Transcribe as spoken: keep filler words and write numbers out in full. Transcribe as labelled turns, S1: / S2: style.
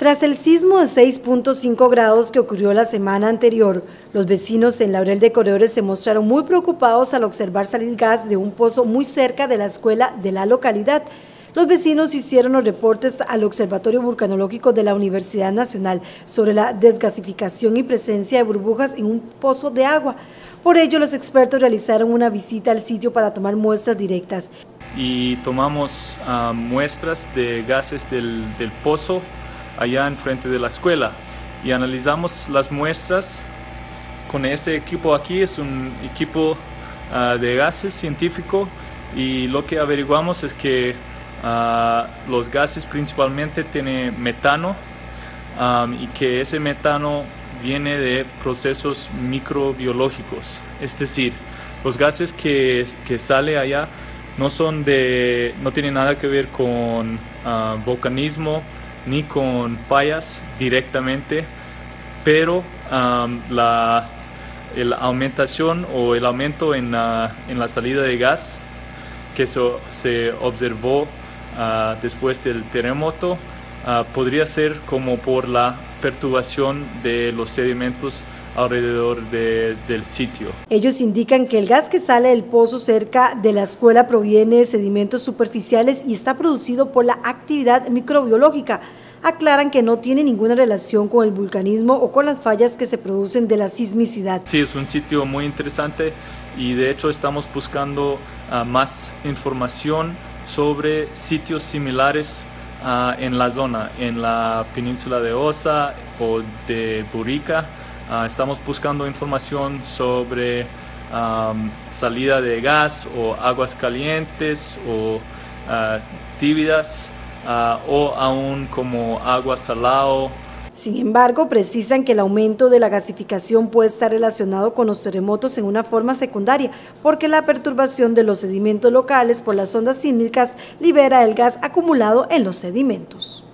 S1: Tras el sismo de seis punto cinco grados que ocurrió la semana anterior, los vecinos en Laurel de Corredores se mostraron muy preocupados al observar salir gas de un pozo muy cerca de la escuela de la localidad. Los vecinos hicieron los reportes al Observatorio Vulcanológico de la Universidad Nacional sobre la desgasificación y presencia de burbujas en un pozo de agua. Por ello, los expertos realizaron una visita al sitio para tomar muestras directas.
S2: Y tomamos uh, muestras de gases del, del pozo allá enfrente de la escuela y analizamos las muestras con ese equipo aquí. Es un equipo uh, de gases científico, y lo que averiguamos es que uh, los gases principalmente tienen metano, um, y que ese metano viene de procesos microbiológicos. Es decir, los gases que, que sale allá no son de, no tienen nada que ver con uh, volcanismo ni con fallas directamente, pero um, la, la aumentación o el aumento en la, en la salida de gas que so, se observó uh, después del terremoto uh, podría ser como por la perturbación de los sedimentos alrededor de, del sitio.
S1: Ellos indican que el gas que sale del pozo cerca de la escuela proviene de sedimentos superficiales y está producido por la actividad microbiológica. Aclaran que no tiene ninguna relación con el vulcanismo o con las fallas que se producen de la sismicidad.
S2: Sí, es un sitio muy interesante y de hecho estamos buscando uh, más información sobre sitios similares uh, en la zona, en la península de Osa o de Burica. Uh, estamos buscando información sobre um, salida de gas o aguas calientes o uh, tíbidas uh, o aún como agua salado.
S1: Sin embargo, precisan que el aumento de la gasificación puede estar relacionado con los terremotos en una forma secundaria, porque la perturbación de los sedimentos locales por las ondas sísmicas libera el gas acumulado en los sedimentos.